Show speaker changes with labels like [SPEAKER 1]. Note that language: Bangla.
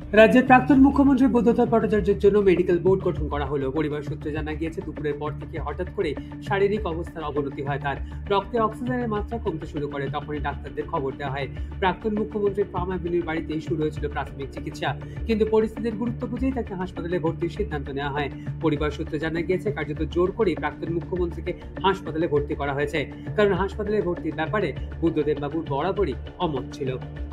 [SPEAKER 1] রাজ্যের প্রাক্তন মুখ্যমন্ত্রী বুদ্ধদেব ভট্টাচার্যের জন্য মেডিকেল বোর্ড গঠন করা হলো। পরিবার সূত্রে জানা গিয়েছে, দুপুরের পর থেকে হঠাৎ করে শারীরিক অবস্থার অবনতি হয় তার। রক্তে অক্সিজেনের মাত্রা কমতে শুরু করে, তখনই ডাক্তারদের খবর দেওয়া হয়। প্রাক্তন মুখ্যমন্ত্রীর ফার্ম অ্যাভিনিউর বাড়িতেই শুরু হয়েছিল প্রাথমিক চিকিৎসা, কিন্তু পরিস্থিতির গুরুত্ব বুঝেই তাকে হাসপাতালে ভর্তির সিদ্ধান্ত নেওয়া হয়। পরিবার সূত্রে জানা গিয়েছে, কার্যত জোর করেই প্রাক্তন মুখ্যমন্ত্রীকে হাসপাতালে ভর্তি করা হয়েছে, কারণ হাসপাতালে ভর্তির ব্যাপারে বুদ্ধদেব বাবু বরাবরই অমত ছিল।